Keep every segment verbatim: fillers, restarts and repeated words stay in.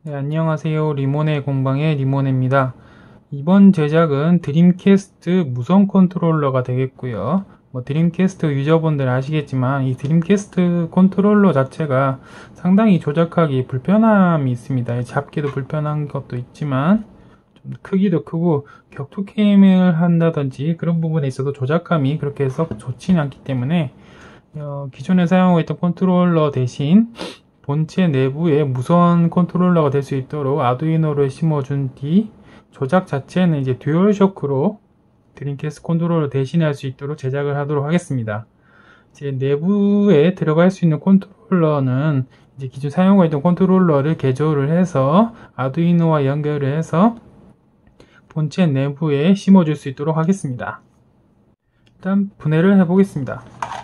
네, 안녕하세요. 리모네 공방의 리모네입니다. 이번 제작은 드림캐스트 무선 컨트롤러가 되겠고요. 뭐 드림캐스트 유저분들 아시겠지만 이 드림캐스트 컨트롤러 자체가 상당히 조작하기 불편함이 있습니다. 잡기도 불편한 것도 있지만 좀 크기도 크고 격투 게임을 한다든지 그런 부분에 있어도 조작감이 그렇게 썩 좋지는 않기 때문에 어, 기존에 사용하고 있던 컨트롤러 대신 본체 내부에 무선 컨트롤러가 될 수 있도록 아두이노를 심어준 뒤 조작 자체는 이제 듀얼쇼크로 드림캐스트 컨트롤러 대신할 수 있도록 제작을 하도록 하겠습니다. 이제 내부에 들어갈 수 있는 컨트롤러는 이제 기존 사용하고 있던 컨트롤러를 개조를 해서 아두이노와 연결을 해서 본체 내부에 심어줄 수 있도록 하겠습니다. 일단 분해를 해 보겠습니다.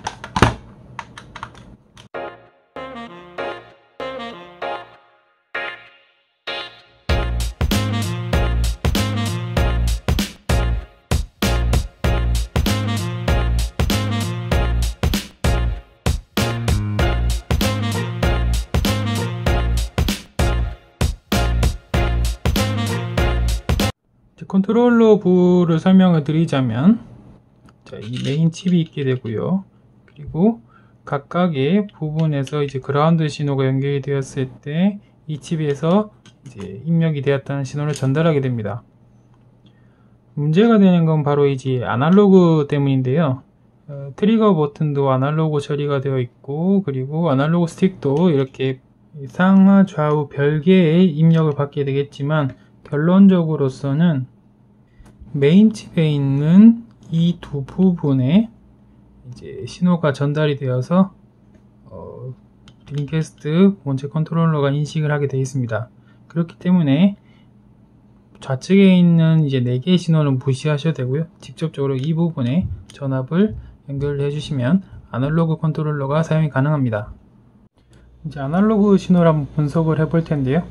컨트롤러 부를 설명을 드리자면, 자, 이 메인 칩이 있게 되고요. 그리고 각각의 부분에서 이제 그라운드 신호가 연결이 되었을 때 이 칩에서 이제 입력이 되었다는 신호를 전달하게 됩니다. 문제가 되는 건 바로 이제 아날로그 때문인데요. 어, 트리거 버튼도 아날로그 처리가 되어 있고, 그리고 아날로그 스틱도 이렇게 상하 좌우 별개의 입력을 받게 되겠지만, 결론적으로서는 메인 칩에 있는 이 두 부분에 이제 신호가 전달이 되어서 어, 드림캐스트 본체 컨트롤러가 인식을 하게 되어 있습니다. 그렇기 때문에 좌측에 있는 이제 네 개의 신호는 무시하셔도 되고요. 직접적으로 이 부분에 전압을 연결해 주시면 아날로그 컨트롤러가 사용이 가능합니다. 이제 아날로그 신호를 한번 분석을 해 볼 텐데요.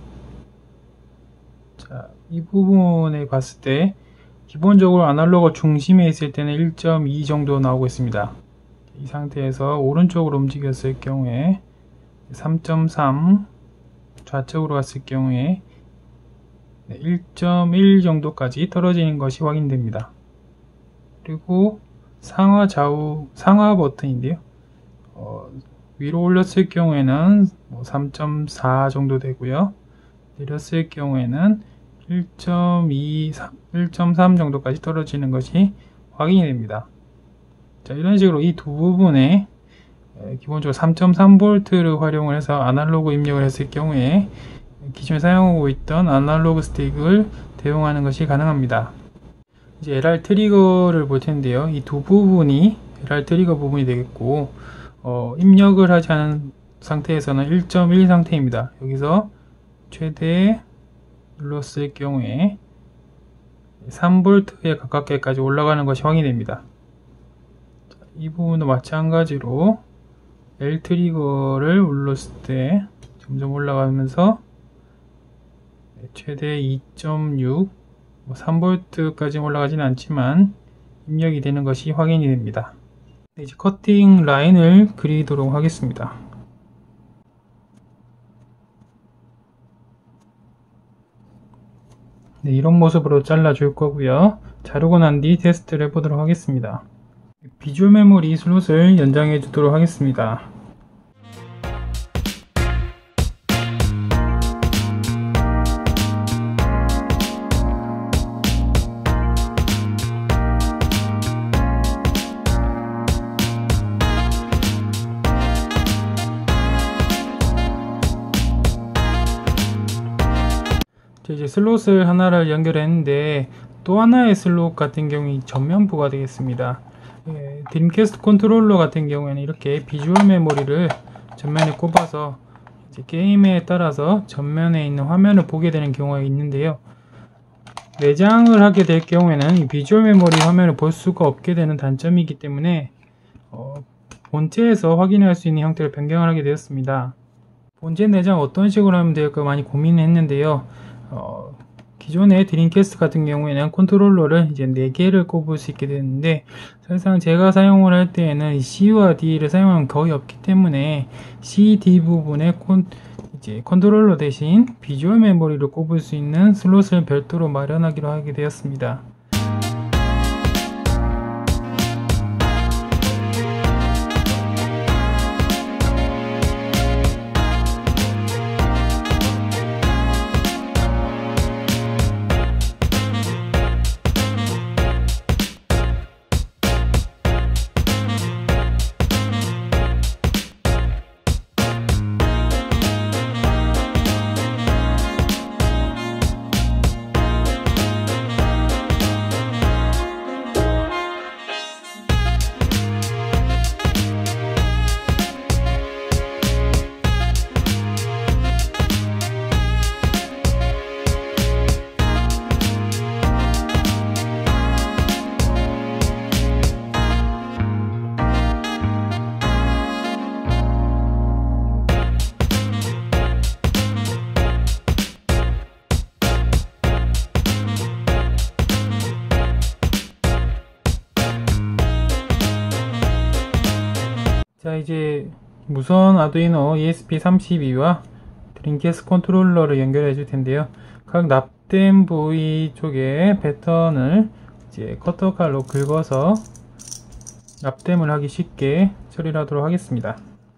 자, 이 부분에 봤을 때 기본적으로 아날로그 중심에 있을 때는 일 점 이 정도 나오고 있습니다. 이 상태에서 오른쪽으로 움직였을 경우에 삼 점 삼, 좌측으로 갔을 경우에 일 점 일 정도까지 떨어지는 것이 확인됩니다. 그리고 상하 좌우 상하 버튼인데요. 어, 위로 올렸을 경우에는 뭐 삼 점 사 정도 되고요. 내렸을 경우에는 일 점 이, 일 점 삼 정도까지 떨어지는 것이 확인이 됩니다. 자, 이런 식으로 이 두 부분에 기본적으로 삼 점 삼 볼트를 활용을 해서 아날로그 입력을 했을 경우에 기존에 사용하고 있던 아날로그 스틱을 대용하는 것이 가능합니다. 이제 엘알 트리거를 볼 텐데요. 이 두 부분이 엘알 트리거 부분이 되겠고, 어, 입력을 하지 않은 상태에서는 일 점 일 상태입니다. 여기서 최대 눌렀을 경우에 삼 볼트에 가깝게까지 올라가는 것이 확인됩니다. 이 부분도 마찬가지로 L 트리거를 눌렀을 때 점점 올라가면서 최대 이 점 육, 삼 볼트까지 올라가지는 않지만 입력이 되는 것이 확인이 됩니다. 이제 커팅 라인을 그리도록 하겠습니다. 네, 이런 모습으로 잘라 줄 거고요. 자르고 난 뒤 테스트를 해보도록 하겠습니다. 비주얼 메모리 슬롯을 연장해 주도록 하겠습니다. 이제 슬롯을 하나를 연결했는데 또 하나의 슬롯 같은 경우에 전면부가 되겠습니다. 예, 드림캐스트 컨트롤러 같은 경우에는 이렇게 비주얼 메모리를 전면에 꼽아서 이제 게임에 따라서 전면에 있는 화면을 보게 되는 경우가 있는데요. 내장을 하게 될 경우에는 이 비주얼 메모리 화면을 볼 수가 없게 되는 단점이기 때문에 어, 본체에서 확인할 수 있는 형태로 변경을 하게 되었습니다. 본체 내장 어떤 식으로 하면 될까 많이 고민을 했는데요. 어, 기존의 드림캐스트 같은 경우에는 컨트롤러를 이제 네 개를 꼽을 수 있게 되는데, 사실상 제가 사용을 할 때에는 C와 D를 사용하면 거의 없기 때문에 C, D 부분에 콘, 이제 컨트롤러 대신 비주얼 메모리를 꼽을 수 있는 슬롯을 별도로 마련하기로 하게 되었습니다. 자, 이제 무선 아두이노 이에스피 삼십이와 드림캐스트 컨트롤러를 연결해 줄 텐데요. 각 납땜 부위 쪽에 패턴을 이제 커터 칼로 긁어서 납땜을 하기 쉽게 처리를 하도록 하겠습니다.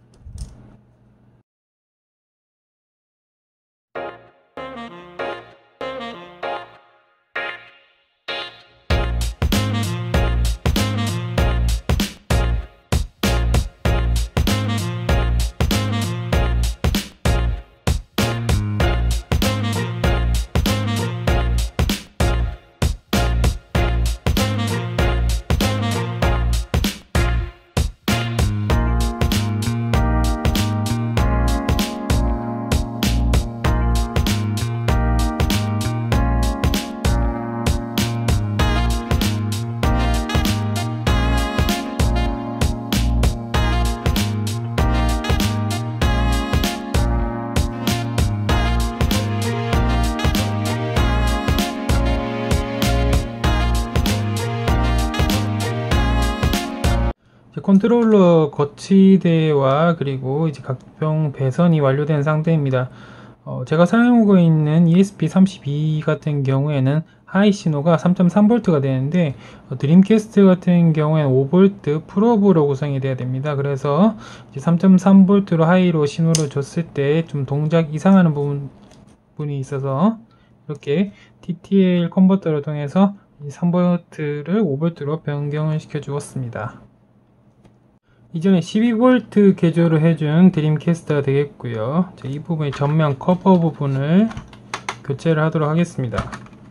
컨트롤러 거치대와 그리고 이제 각종 배선이 완료된 상태입니다. 어, 제가 사용하고 있는 이에스피 삼십이 같은 경우에는 하이 신호가 삼 점 삼 볼트가 되는데 어, 드림캐스트 같은 경우에는 오 볼트 풀업으로 구성이 돼야 됩니다. 그래서 이제 삼 점 삼 볼트로 하이로 신호를 줬을 때 좀 동작 이상하는 부분, 부분이 있어서 이렇게 티티엘 컨버터를 통해서 삼 볼트를 오 볼트로 변경을 시켜 주었습니다. 이전에 십이 볼트 개조를 해준 드림캐스트가 되겠고요. 이 부분의 전면 커버 부분을 교체를 하도록 하겠습니다.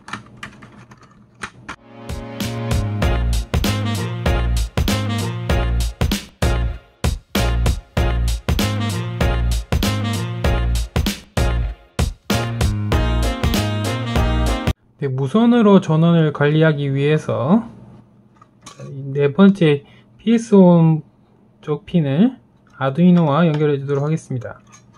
네, 무선으로 전원을 관리하기 위해서 네 번째 피에스온 쪽 핀을 아두이노와 연결해 주도록 하겠습니다.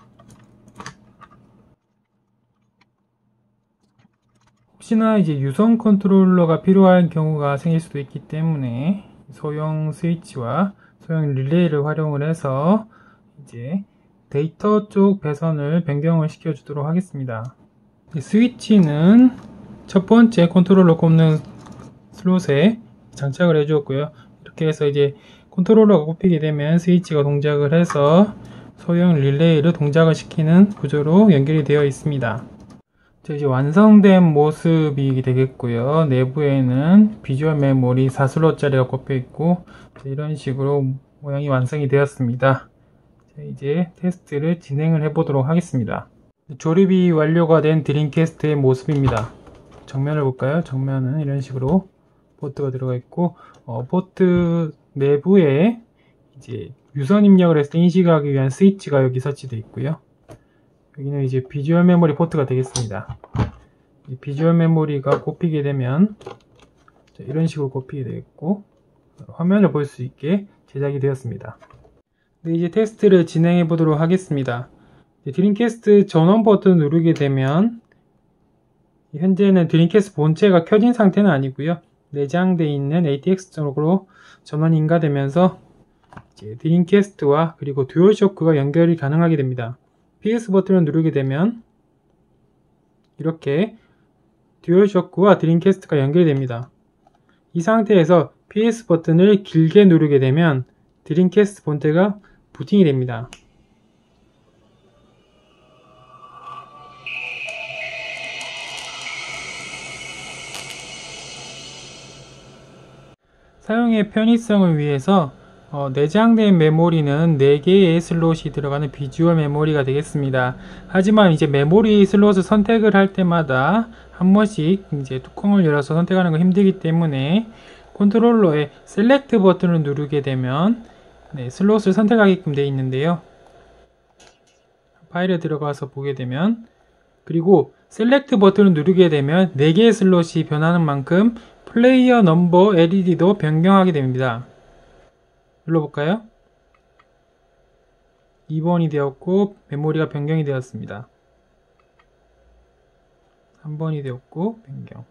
혹시나 이제 유선 컨트롤러가 필요한 경우가 생길 수도 있기 때문에 소형 스위치와 소형 릴레이를 활용을 해서 이제 데이터 쪽 배선을 변경을 시켜 주도록 하겠습니다. 스위치는 첫 번째 컨트롤러 꼽는 슬롯에 장착을 해 주었고요. 이렇게 해서 이제 컨트롤러가 꼽히게 되면 스위치가 동작을 해서 소형 릴레이를 동작을 시키는 구조로 연결이 되어 있습니다. 자, 이제 완성된 모습이 되겠고요. 내부에는 비주얼 메모리 사 슬롯짜리가 꼽혀 있고 이런 식으로 모양이 완성이 되었습니다. 자, 이제 테스트를 진행을 해 보도록 하겠습니다. 조립이 완료가 된 드림캐스트의 모습입니다. 정면을 볼까요? 정면은 이런 식으로 포트가 들어가 있고 어, 포트 내부에 이제 유선 입력을 해서 인식하기 위한 스위치가 여기 설치되어 있고요. 여기는 이제 비주얼 메모리 포트가 되겠습니다. 이 비주얼 메모리가 꼽히게 되면 이런 식으로 꼽히게 되겠고 화면을 볼 수 있게 제작이 되었습니다. 네, 이제 테스트를 진행해 보도록 하겠습니다. 드림캐스트 전원 버튼 누르게 되면 현재는 드림캐스트 본체가 켜진 상태는 아니고요. 내장되어 있는 에이티엑스 쪽으로 전원이 인가되면서 이제 드림캐스트와 그리고 듀얼쇼크가 연결이 가능하게 됩니다. 피에스 버튼을 누르게 되면 이렇게 듀얼쇼크와 드림캐스트가 연결이 됩니다. 이 상태에서 피에스 버튼을 길게 누르게 되면 드림캐스트 본체가 부팅이 됩니다. 사용의 편의성을 위해서 어, 내장된 메모리는 네 개의 슬롯이 들어가는 비주얼 메모리가 되겠습니다. 하지만 이제 메모리 슬롯을 선택을 할 때마다 한 번씩 이제 뚜껑을 열어서 선택하는 거 힘들기 때문에 컨트롤러의 셀렉트 버튼을 누르게 되면 네, 슬롯을 선택하게끔 되어 있는데요. 파일에 들어가서 보게 되면, 그리고 셀렉트 버튼을 누르게 되면 네 개의 슬롯이 변하는 만큼 플레이어 넘버 엘이디도 변경하게 됩니다. 눌러볼까요? 이 번이 되었고 메모리가 변경이 되었습니다. 삼 번이 되었고 변경.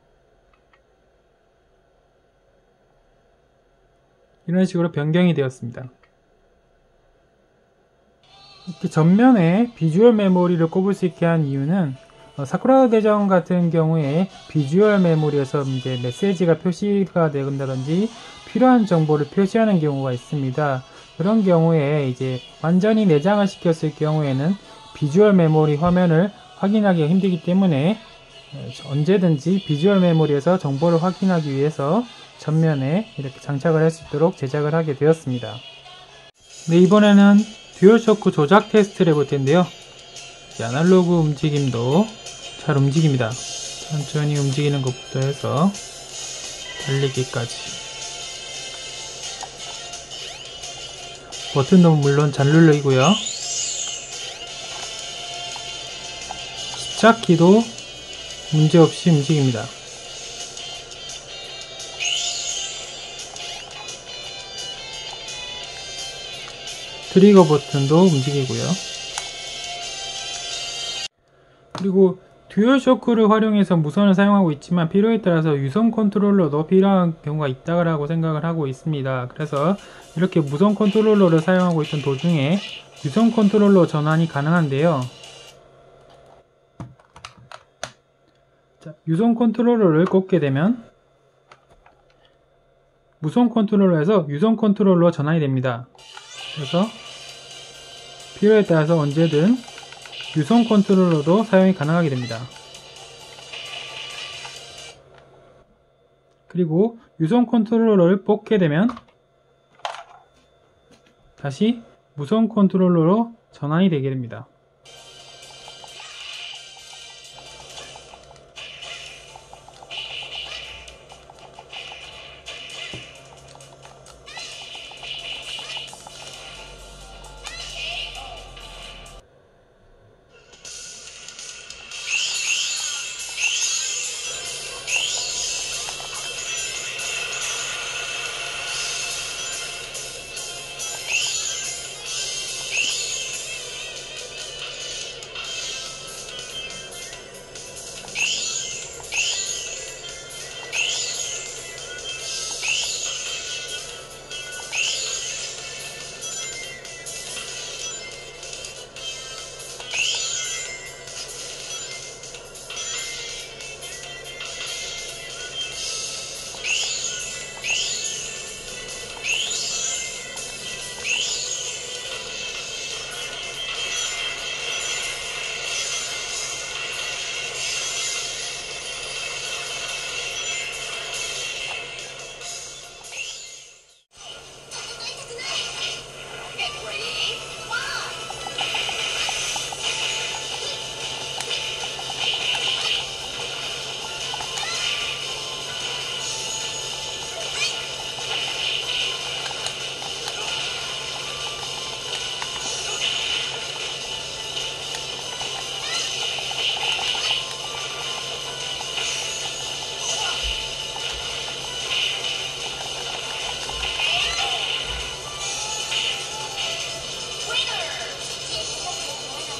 이런 식으로 변경이 되었습니다. 이렇게 전면에 비주얼 메모리를 꼽을 수 있게 한 이유는 어, 사쿠라 대전 같은 경우에 비주얼 메모리에서 이제 메시지가 표시가 된다든지 필요한 정보를 표시하는 경우가 있습니다. 그런 경우에 이제 완전히 내장을 시켰을 경우에는 비주얼 메모리 화면을 확인하기가 힘들기 때문에 언제든지 비주얼 메모리에서 정보를 확인하기 위해서 전면에 이렇게 장착을 할 수 있도록 제작을 하게 되었습니다. 네, 이번에는 듀얼쇼크 조작 테스트를 해볼 텐데요. 아날로그 움직임도 잘 움직입니다. 천천히 움직이는 것부터 해서 달리기까지. 버튼도 물론 잘 눌러이고요. 시작키도 문제없이 움직입니다. 트리거 버튼도 움직이고요. 그리고 듀얼쇼크를 활용해서 무선을 사용하고 있지만 필요에 따라서 유선 컨트롤러도 필요한 경우가 있다고 생각을 하고 있습니다. 그래서 이렇게 무선 컨트롤러를 사용하고 있던 도중에 유선 컨트롤러 전환이 가능한데요. 자, 유선 컨트롤러를 꽂게 되면 무선 컨트롤러에서 유선 컨트롤러 전환이 됩니다. 그래서 필요에 따라서 언제든 유선 컨트롤러도 사용이 가능하게 됩니다. 그리고 유선 컨트롤러를 뽑게 되면 다시 무선 컨트롤러로 전환이 되게 됩니다.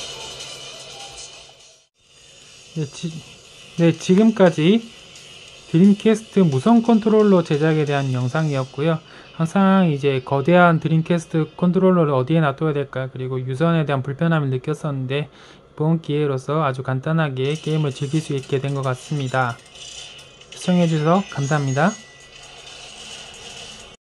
네, 지, 네, 지금까지 드림캐스트 무선 컨트롤러 제작에 대한 영상이었고요. 항상 이제 거대한 드림캐스트 컨트롤러를 어디에 놔둬야 될까, 그리고 유선에 대한 불편함을 느꼈었는데 이번 기회로서 아주 간단하게 게임을 즐길 수 있게 된 것 같습니다. 시청해주셔서 감사합니다.